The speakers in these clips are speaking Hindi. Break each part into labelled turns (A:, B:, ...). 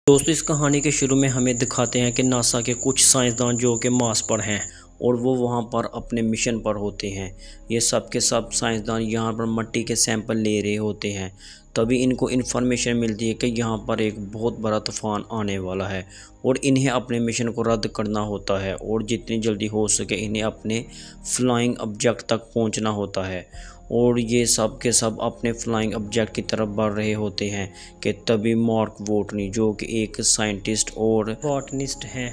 A: दोस्तों, इस कहानी के शुरू में हमें दिखाते हैं कि नासा के कुछ साइंसदान जो कि मार्स पर हैं और वो वहाँ पर अपने मिशन पर होते हैं। ये सब के सब साइंसदान यहाँ पर मिट्टी के सैंपल ले रहे होते हैं। तभी इनको इन्फॉर्मेशन मिलती है कि यहाँ पर एक बहुत बड़ा तूफान आने वाला है और इन्हें अपने मिशन को रद्द करना होता है और जितनी जल्दी हो सके इन्हें अपने फ्लाइंग ऑब्जेक्ट तक पहुँचना होता है। और ये सब के सब अपने फ्लाइंग ऑब्जेक्ट की तरफ बढ़ रहे होते हैं कि तभी मार्क वोटनी जो कि एक साइंटिस्ट और बॉटनिस्ट हैं,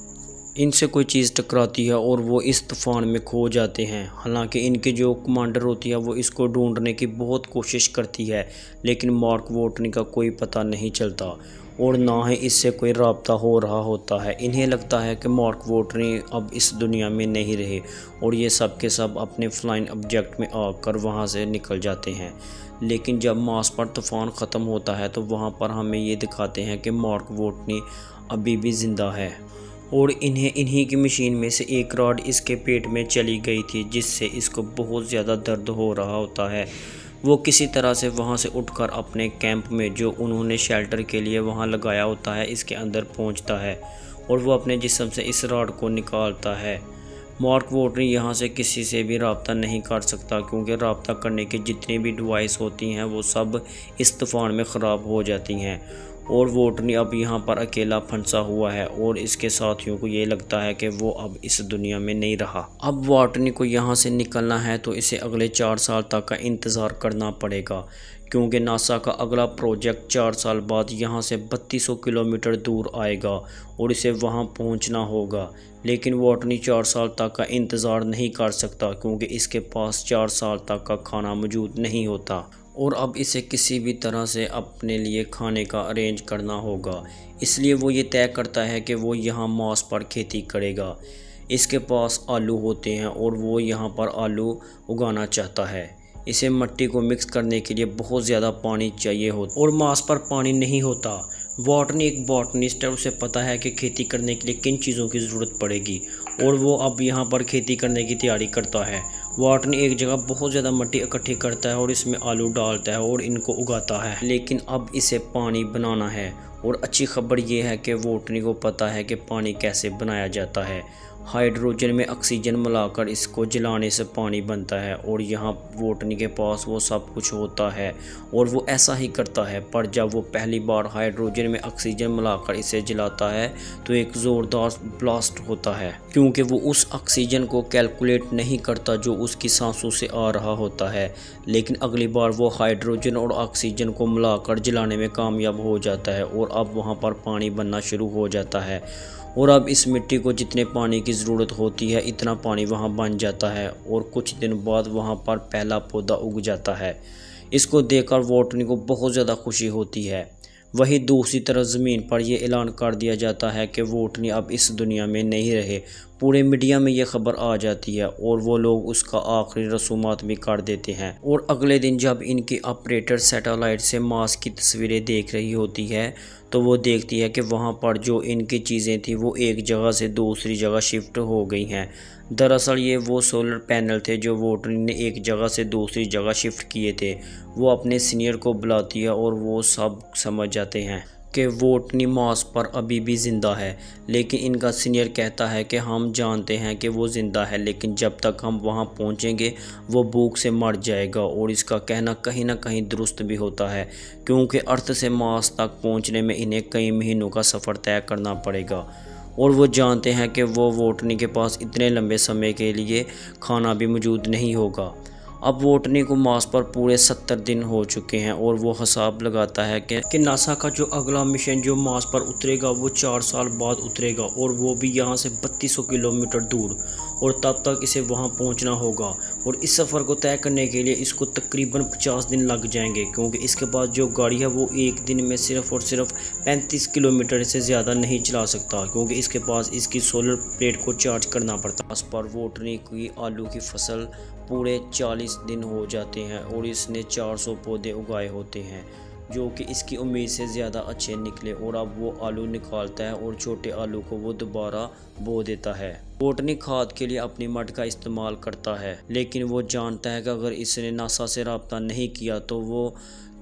A: इनसे कोई चीज़ टकराती है और वो इस तूफान में खो जाते हैं। हालांकि इनके जो कमांडर होती है वो इसको ढूंढने की बहुत कोशिश करती है, लेकिन मार्क वोटनी का कोई पता नहीं चलता और ना ही इससे कोई राब्ता हो रहा होता है। इन्हें लगता है कि मार्क वोटनी अब इस दुनिया में नहीं रहे और ये सब के सब अपने फ्लाइंग ऑब्जेक्ट में आकर वहाँ से निकल जाते हैं। लेकिन जब मार्स पर तूफान ख़त्म होता है तो वहाँ पर हमें ये दिखाते हैं कि मार्क वोटनी अभी भी ज़िंदा है और इन्हीं की मशीन में से एक रॉड इसके पेट में चली गई थी, जिससे इसको बहुत ज़्यादा दर्द हो रहा होता है। वो किसी तरह से वहाँ से उठकर अपने कैंप में जो उन्होंने शेल्टर के लिए वहाँ लगाया होता है इसके अंदर पहुँचता है और वो अपने जिस्म से इस रॉड को निकालता है। मार्क वोटनी यहाँ से किसी से भी रब्ता नहीं कर सकता क्योंकि रब्ता करने की जितनी भी डिवाइस होती हैं वो सब इस तूफ़ान में ख़राब हो जाती हैं और वोटनी अब यहाँ पर अकेला फंसा हुआ है और इसके साथियों को ये लगता है कि वो अब इस दुनिया में नहीं रहा। अब वोटनी को यहाँ से निकलना है तो इसे अगले 4 साल तक का इंतज़ार करना पड़ेगा क्योंकि नासा का अगला प्रोजेक्ट 4 साल बाद यहाँ से 3200 किलोमीटर दूर आएगा और इसे वहाँ पहुँचना होगा। लेकिन वोटनी 4 साल तक का इंतज़ार नहीं कर सकता क्योंकि इसके पास 4 साल तक का खाना मौजूद नहीं होता और अब इसे किसी भी तरह से अपने लिए खाने का अरेंज करना होगा। इसलिए वो ये तय करता है कि वो यहाँ मार्स पर खेती करेगा। इसके पास आलू होते हैं और वो यहाँ पर आलू उगाना चाहता है। इसे मिट्टी को मिक्स करने के लिए बहुत ज़्यादा पानी चाहिए होता और मार्स पर पानी नहीं होता। वोटनी एक बॉटनिस्ट है, उसे पता है कि खेती करने के लिए किन चीज़ों की ज़रूरत पड़ेगी और वो अब यहाँ पर खेती करने की तैयारी करता है। वोटनी एक जगह बहुत ज़्यादा मिट्टी इकट्ठी करता है और इसमें आलू डालता है और इनको उगाता है, लेकिन अब इसे पानी बनाना है। और अच्छी खबर ये है कि वोटनी को पता है कि पानी कैसे बनाया जाता है। हाइड्रोजन में ऑक्सीजन मिलाकर इसको जलाने से पानी बनता है और यहाँ वोटनी के पास वो सब कुछ होता है और वो ऐसा ही करता है। पर जब वो पहली बार हाइड्रोजन में ऑक्सीजन मिलाकर इसे जलाता है तो एक ज़ोरदार ब्लास्ट होता है क्योंकि वो उस ऑक्सीजन को कैलकुलेट नहीं करता जो उसकी सांसों से आ रहा होता है। लेकिन अगली बार वो हाइड्रोजन और ऑक्सीजन को मिलाकर जलाने में कामयाब हो जाता है और अब वहाँ पर पानी बनना शुरू हो जाता है और अब इस मिट्टी को जितने पानी की ज़रूरत होती है इतना पानी वहाँ बन जाता है और कुछ दिन बाद वहाँ पर पहला पौधा उग जाता है। इसको देखकर वोटनी को बहुत ज़्यादा खुशी होती है। वहीं दूसरी तरफ ज़मीन पर यह ऐलान कर दिया जाता है कि वोटनी अब इस दुनिया में नहीं रहे। पूरे मीडिया में ये खबर आ जाती है और वो लोग उसका आखिरी रसूमात भी कर देते हैं। और अगले दिन जब इनकी ऑपरेटर सैटेलाइट से मार्स की तस्वीरें देख रही होती है तो वो देखती है कि वहाँ पर जो इनकी चीज़ें थी वो एक जगह से दूसरी जगह शिफ्ट हो गई हैं। दरअसल ये वो सोलर पैनल थे जो वोटनी ने एक जगह से दूसरी जगह शिफ्ट किए थे। वो अपने सीनियर को बुलाती है और वो सब समझ जाते हैं कि वोटनी मार्स पर अभी भी ज़िंदा है। लेकिन इनका सीनियर कहता है कि हम जानते हैं कि वो ज़िंदा है, लेकिन जब तक हम वहाँ पहुँचेंगे वो भूख से मर जाएगा। और इसका कहना कहीं ना कहीं दुरुस्त भी होता है क्योंकि अर्थ से मार्स तक पहुँचने में इन्हें कई महीनों का सफ़र तय करना पड़ेगा और वो जानते हैं कि वो वोटनी के पास इतने लंबे समय के लिए खाना भी मौजूद नहीं होगा। अब वोटनी को मार्स पर पूरे 70 दिन हो चुके हैं और वो हिसाब लगाता है कि नासा का जो अगला मिशन जो मार्स पर उतरेगा वो 4 साल बाद उतरेगा और वो भी यहाँ से 3200 किलोमीटर दूर, और तब तक इसे वहाँ पहुँचना होगा। और इस सफ़र को तय करने के लिए इसको तकरीबन 50 दिन लग जाएंगे क्योंकि इसके बाद जो गाड़ी है वो एक दिन में सिर्फ़ और सिर्फ 35 किलोमीटर से ज़्यादा नहीं चला सकता क्योंकि इसके पास इसकी सोलर प्लेट को चार्ज करना पड़ता है। इस पर वोटनी की आलू की फसल पूरे 40 दिन हो जाते हैं और इसने 400 पौधे उगाए होते हैं जो कि इसकी उम्मीद से ज़्यादा अच्छे निकले। और अब वो आलू निकालता है और छोटे आलू को वो दोबारा बो देता है। वोटनी खाद के लिए अपनी मड का इस्तेमाल करता है, लेकिन वो जानता है कि अगर इसने नासा से रब्ता नहीं किया तो वो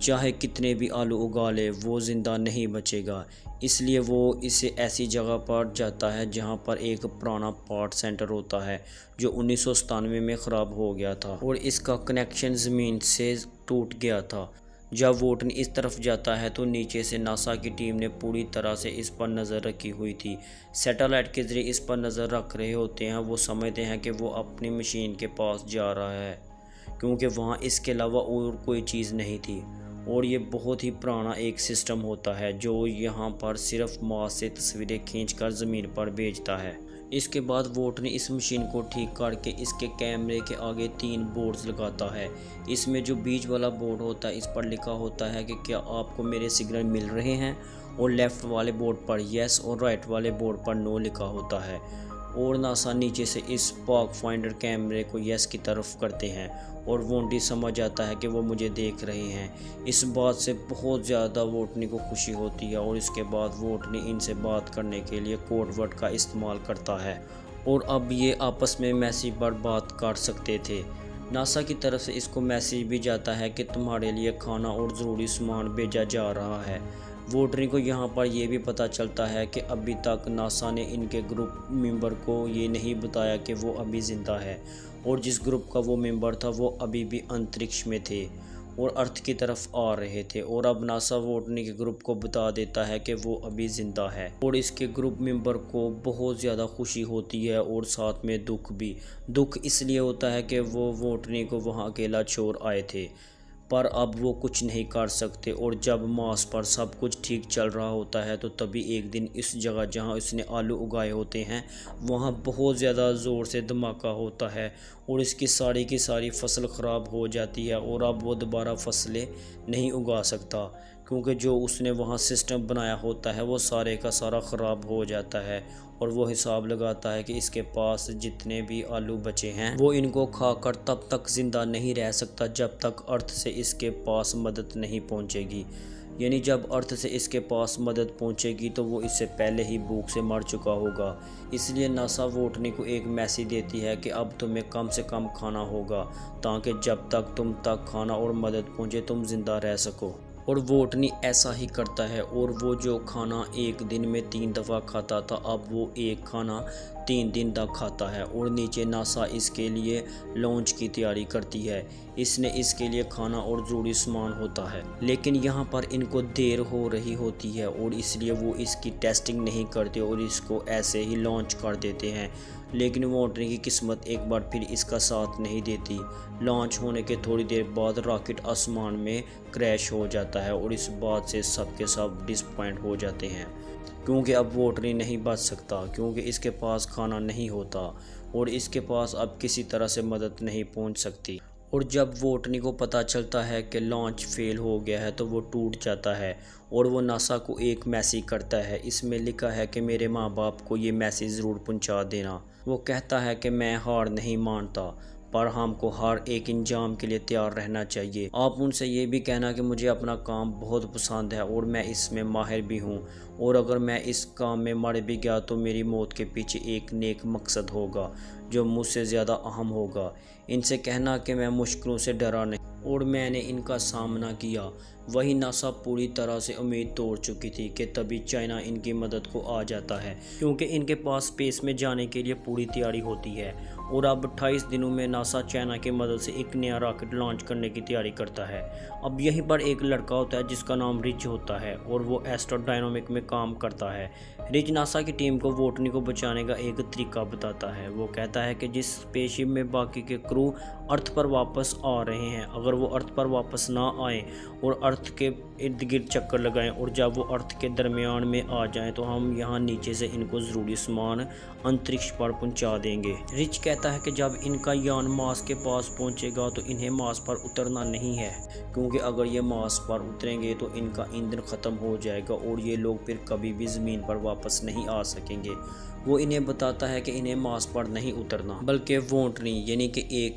A: चाहे कितने भी आलू उगा ले वो ज़िंदा नहीं बचेगा। इसलिए वो इसे ऐसी जगह पर जाता है जहाँ पर एक पुराना पार्ट सेंटर होता है जो 1997 में ख़राब हो गया था और इसका कनेक्शन ज़मीन से टूट गया था। जब वोटन इस तरफ जाता है तो नीचे से नासा की टीम ने पूरी तरह से इस पर नज़र रखी हुई थी। सैटेलाइट के ज़रिए इस पर नज़र रख रहे होते हैं। वो समझते हैं कि वो अपनी मशीन के पास जा रहा है क्योंकि वहाँ इसके अलावा और कोई चीज़ नहीं थी और ये बहुत ही पुराना एक सिस्टम होता है जो यहाँ पर सिर्फ मास से तस्वीरें खींचकर ज़मीन पर भेजता है। इसके बाद वोट ने इस मशीन को ठीक करके इसके कैमरे के आगे 3 बोर्ड्स लगाता है। इसमें जो बीच वाला बोर्ड होता है इस पर लिखा होता है कि क्या आपको मेरे सिग्नल मिल रहे हैं, और लेफ़्ट वाले बोर्ड पर येस और राइट वाले बोर्ड पर नो लिखा होता है। और नासा नीचे से इस पाथ फाइंडर कैमरे को येस की तरफ करते हैं और वोंटी समझ आता है कि वो मुझे देख रहे हैं। इस बात से बहुत ज़्यादा वोटनी को खुशी होती है और इसके बाद वोटनी इनसे बात करने के लिए कोड वर्ड का इस्तेमाल करता है और अब ये आपस में मैसेज पर बात कर सकते थे। नासा की तरफ से इसको मैसेज भी जाता है कि तुम्हारे लिए खाना और ज़रूरी सामान भेजा जा रहा है। वोटरी को यहाँ पर यह भी पता चलता है कि अभी तक नासा ने इनके ग्रुप मेंबर को ये नहीं बताया कि वो अभी ज़िंदा है और जिस ग्रुप का वो मेंबर था वो अभी भी अंतरिक्ष में थे और अर्थ की तरफ आ रहे थे। और अब नासा वोटनी के ग्रुप को बता देता है कि वो अभी ज़िंदा है और इसके ग्रुप मेंबर को बहुत ज़्यादा खुशी होती है और साथ में दुख भी। दुख इसलिए होता है कि वो वोटनी को वहाँ अकेला छोड़ आए थे पर अब वो कुछ नहीं कर सकते और जब मार्स पर सब कुछ ठीक चल रहा होता है तो तभी एक दिन इस जगह जहाँ उसने आलू उगाए होते हैं वहाँ बहुत ज़्यादा ज़ोर से धमाका होता है और इसकी सारी की सारी फसल ख़राब हो जाती है और अब वो दोबारा फसलें नहीं उगा सकता क्योंकि जो उसने वहाँ सिस्टम बनाया होता है वो सारे का सारा ख़राब हो जाता है और वो हिसाब लगाता है कि इसके पास जितने भी आलू बचे हैं वो इनको खाकर तब तक ज़िंदा नहीं रह सकता जब तक अर्थ से इसके पास मदद नहीं पहुँचेगी। यानी जब अर्थ से इसके पास मदद पहुँचेगी तो वो इससे पहले ही भूख से मर चुका होगा। इसलिए नासा वोटनी को एक मैसेज देती है कि अब तुम्हें कम से कम खाना होगा ताकि जब तक तुम तक खाना और मदद पहुँचे तुम ज़िंदा रह सको। और वोटनी ऐसा ही करता है और वो जो खाना एक दिन में 3 दफ़ा खाता था अब वो एक खाना 3 दिन तक खाता है। और नीचे नासा इसके लिए लॉन्च की तैयारी करती है। इसने इसके लिए खाना और ज़रूरी सामान होता है लेकिन यहाँ पर इनको देर हो रही होती है और इसलिए वो इसकी टेस्टिंग नहीं करते और इसको ऐसे ही लॉन्च कर देते हैं। लेकिन वोटनी की किस्मत एक बार फिर इसका साथ नहीं देती। लॉन्च होने के थोड़ी देर बाद रॉकेट आसमान में क्रैश हो जाता है और इस बात से सब के सब डिसपॉइंट हो जाते हैं क्योंकि अब वोटनी नहीं बच सकता क्योंकि इसके पास खाना नहीं होता और इसके पास अब किसी तरह से मदद नहीं पहुंच सकती। और जब वोटनी को पता चलता है कि लॉन्च फेल हो गया है तो वो टूट जाता है और वो नासा को एक मैसेज करता है। इसमें लिखा है कि मेरे माँ बाप को ये मैसेज ज़रूर पहुंचा देना। वो कहता है कि मैं हार नहीं मानता पर हमको हर एक इंजाम के लिए तैयार रहना चाहिए। आप उनसे ये भी कहना कि मुझे अपना काम बहुत पसंद है और मैं इसमें माहिर भी हूँ और अगर मैं इस काम में मर भी गया तो मेरी मौत के पीछे एक नेक मकसद होगा जो मुझसे ज़्यादा अहम होगा। इनसे कहना कि मैं मुश्किलों से डरा नहीं और मैंने इनका सामना किया। वही नासा पूरी तरह से उम्मीद तोड़ चुकी थी कि तभी चाइना इनकी मदद को आ जाता है क्योंकि इनके पास स्पेस में जाने के लिए पूरी तैयारी होती है और अब 28 दिनों में नासा चाइना की मदद से एक नया रॉकेट लॉन्च करने की तैयारी करता है। अब यहीं पर एक लड़का होता है जिसका नाम रिच होता है और वो एस्ट्रोडायनामिक में काम करता है। रिच नासा की टीम को वोटनी को बचाने का एक तरीका बताता है। वो कहता है कि जिस स्पेसशिप में बाकी के क्रू अर्थ पर वापस आ रहे हैं अगर वो अर्थ पर वापस ना आए और अर्थ के इर्द गिर्द चक्कर लगाएं और जब वो अर्थ के दरमियान में आ जाएं तो हम यहाँ नीचे से इनको ज़रूरी सामान अंतरिक्ष पर पहुँचा देंगे। रिच कहता है कि जब इनका यान मार्स के पास पहुँचेगा तो इन्हें मार्स पर उतरना नहीं है क्योंकि अगर ये मार्स पर उतरेंगे तो इनका ईंधन ख़त्म हो जाएगा और ये लोग फिर कभी भी ज़मीन पर वापस नहीं आ सकेंगे। वो इन्हें बताता है कि इन्हें मार्स पर नहीं उतरना बल्कि वोटनी यानी कि एक फ्लाइंग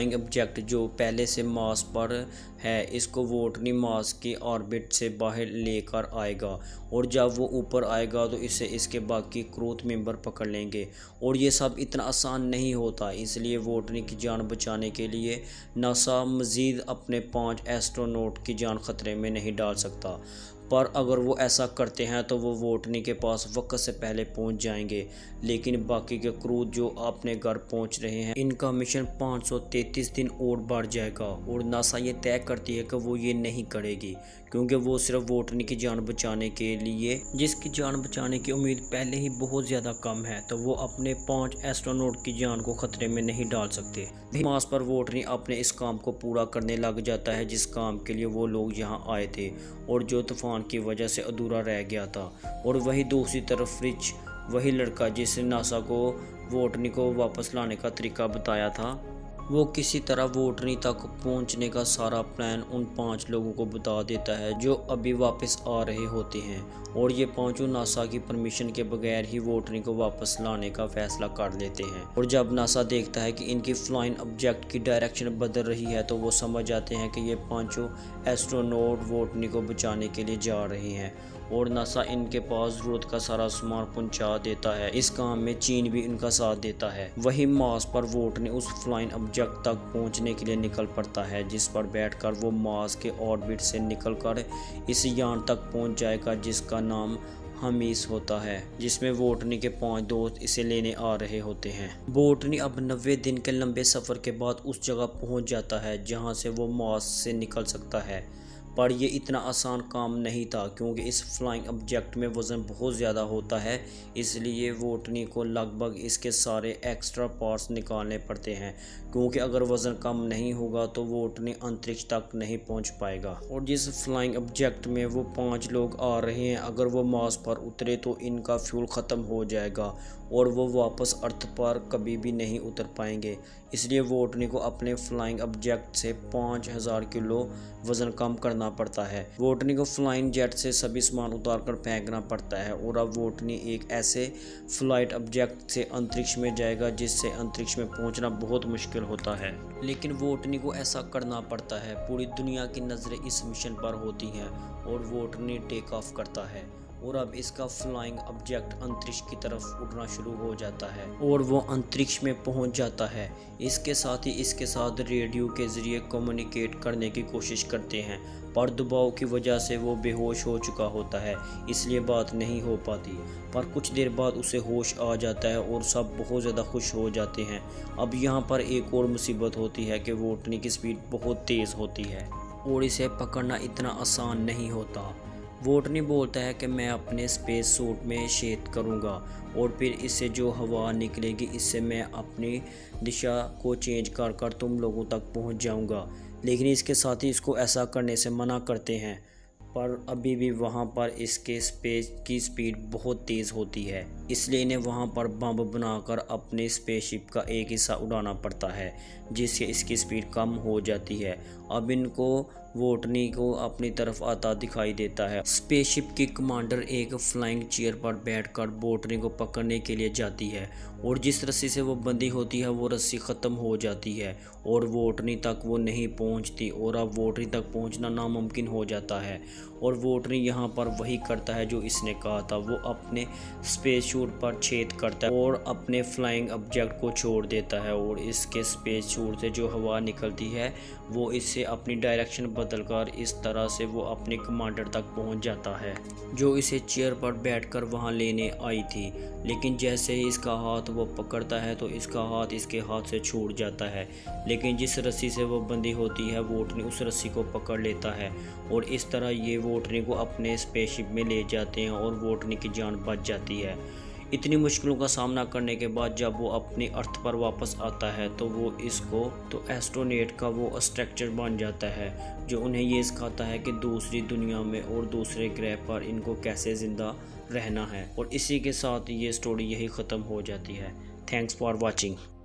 A: फ्लाइंग ऑब्जेक्ट जो पहले से मार्स पर है, इसको वोटनी मार्स की ऑर्बिट से बाहर लेकर आएगा और जब वो ऊपर आएगा तो इसे इसके बाकी क्रूथ मेंबर पकड़ लेंगे। और ये सब इतना आसान नहीं होता, इसलिए वोटनी की जान बचाने के लिए नासा मज़ीद अपने 5 एस्ट्रोनॉट की जान खतरे में नहीं डाल सकता। पर अगर वो ऐसा करते हैं तो वो वोटनी के पास वक्त से पहले पहुंच जाएंगे। लेकिन बाकी के क्रू जो अपने घर पहुंच रहे हैं, इनका मिशन 533 दिन और बढ़ जाएगा। और नासा ये तय करती है कि वो ये नहीं करेगी, क्योंकि वो सिर्फ वोटनी की जान बचाने के लिए, जिसकी जान बचाने की उम्मीद पहले ही बहुत ज़्यादा कम है, तो वो अपने 5 एस्ट्रोनॉट की जान को खतरे में नहीं डाल सकते। मार्स पर वोटनी अपने इस काम को पूरा करने लग जाता है जिस काम के लिए वो लोग यहाँ आए थे और जो तूफान की वजह से अधूरा रह गया था। और वही दूसरी तरफ रिच, वही लड़का जिसने नासा को वोटनी को वापस लाने का तरीका बताया था, वो किसी तरह वोटनी तक पहुंचने का सारा प्लान उन 5 लोगों को बता देता है जो अभी वापस आ रहे होते हैं। और ये 5 नासा की परमिशन के बगैर ही वोटनी को वापस लाने का फैसला कर लेते हैं। और जब नासा देखता है कि इनकी फ्लाइंग ऑब्जेक्ट की डायरेक्शन बदल रही है तो वो समझ जाते हैं कि ये 5 एस्ट्रोनॉट वोटनी को बचाने के लिए जा रहे हैं। और नासा इनके पास ज़रूरत का सारा सामान पहुंचा देता है। इस काम में चीन भी इनका साथ देता है। वही मार्स पर वोटनी उस फ्लाइंग ऑब्जेक्ट तक पहुंचने के लिए निकल पड़ता है, जिस पर बैठकर वो मार्स के ऑर्बिट से निकलकर इस यान तक पहुंच जाएगा जिसका नाम हमीस होता है, जिसमें वोटनी के 5 दोस्त इसे लेने आ रहे होते हैं। वोटनी अब 90 दिन के लंबे सफ़र के बाद उस जगह पहुंच जाता है जहां से वो मार्स से निकल सकता है। पर यह इतना आसान काम नहीं था, क्योंकि इस फ्लाइंग ऑब्जेक्ट में वज़न बहुत ज़्यादा होता है, इसलिए वोटनी को लगभग इसके सारे एक्स्ट्रा पार्ट्स निकालने पड़ते हैं, क्योंकि अगर वज़न कम नहीं होगा तो वोटनी अंतरिक्ष तक नहीं पहुंच पाएगा। और जिस फ्लाइंग ऑब्जेक्ट में वो 5 लोग आ रहे हैं, अगर वो मार्स पर उतरे तो इनका फ्यूल ख़त्म हो जाएगा और वो वापस अर्थ पर कभी भी नहीं उतर पाएंगे। इसलिए वोटनी को अपने फ्लाइंग ऑब्जेक्ट से 5000 किलो वज़न कम करना पड़ता है। वोटनी को फ्लाइंग जेट से सभी सामान उतार कर फेंकना पड़ता है और अब वोटनी एक ऐसे फ्लाइट ऑब्जेक्ट से अंतरिक्ष में जाएगा जिससे अंतरिक्ष में पहुंचना बहुत मुश्किल होता है। लेकिन वोटनी को ऐसा करना पड़ता है। पूरी दुनिया की नज़रें इस मिशन पर होती हैं और वोटनी टेक ऑफ करता है और अब इसका फ्लाइंग ऑब्जेक्ट अंतरिक्ष की तरफ उड़ना शुरू हो जाता है और वो अंतरिक्ष में पहुंच जाता है। इसके साथ ही इसके साथ रेडियो के ज़रिए कम्युनिकेट करने की कोशिश करते हैं, पर दबाव की वजह से वो बेहोश हो चुका होता है, इसलिए बात नहीं हो पाती। पर कुछ देर बाद उसे होश आ जाता है और सब बहुत ज़्यादा खुश हो जाते हैं। अब यहाँ पर एक और मुसीबत होती है कि वोटनी की स्पीड बहुत तेज़ होती है और इसे पकड़ना इतना आसान नहीं होता। वोटनी बोलता है कि मैं अपने स्पेस सूट में छेद करूंगा और फिर इससे जो हवा निकलेगी इससे मैं अपनी दिशा को चेंज कर कर तुम लोगों तक पहुंच जाऊंगा। लेकिन इसके साथ ही इसको ऐसा करने से मना करते हैं, पर अभी भी वहां पर इसके स्पेस की स्पीड बहुत तेज़ होती है, इसलिए इन्हें वहां पर बम बनाकर अपने स्पेसशिप का एक हिस्सा उड़ाना पड़ता है, जिससे इसकी स्पीड कम हो जाती है। अब इनको वोटनी को अपनी तरफ आता दिखाई देता है। स्पेसशिप की कमांडर एक फ्लाइंग चेयर पर बैठकर वोटनी को पकड़ने के लिए जाती है और जिस रस्सी से वो बंधी होती है वो रस्सी ख़त्म हो जाती है और वोटनी तक वो नहीं पहुंचती और अब वोटनी तक पहुंचना नामुमकिन हो जाता है। और वोटनी यहाँ पर वही करता है जो इसने कहा था, वो अपने स्पेस सूट पर छेद करता है और अपने फ्लाइंग ऑब्जेक्ट को छोड़ देता है और इसके स्पेस सूट से जो हवा निकलती है वो इससे अपनी डायरेक्शन बदलकर इस तरह से वो अपने कमांडर तक पहुंच जाता है जो इसे चेयर पर बैठकर वहां लेने आई थी। लेकिन जैसे ही इसका हाथ वो पकड़ता है तो इसका हाथ इसके हाथ से छूट जाता है, लेकिन जिस रस्सी से वो बंधी होती है वोटनी उस रस्सी को पकड़ लेता है और इस तरह ये वोटनी को अपने स्पेसशिप में ले जाते हैं और वोटनी की जान बच जाती है। इतनी मुश्किलों का सामना करने के बाद जब वो अपने अर्थ पर वापस आता है तो वो इसको तो एस्ट्रोनेट का वो स्ट्रक्चर बन जाता है जो उन्हें ये सिखाता है कि दूसरी दुनिया में और दूसरे ग्रह पर इनको कैसे ज़िंदा रहना है। और इसी के साथ ये स्टोरी यही ख़त्म हो जाती है। Thanks for watching.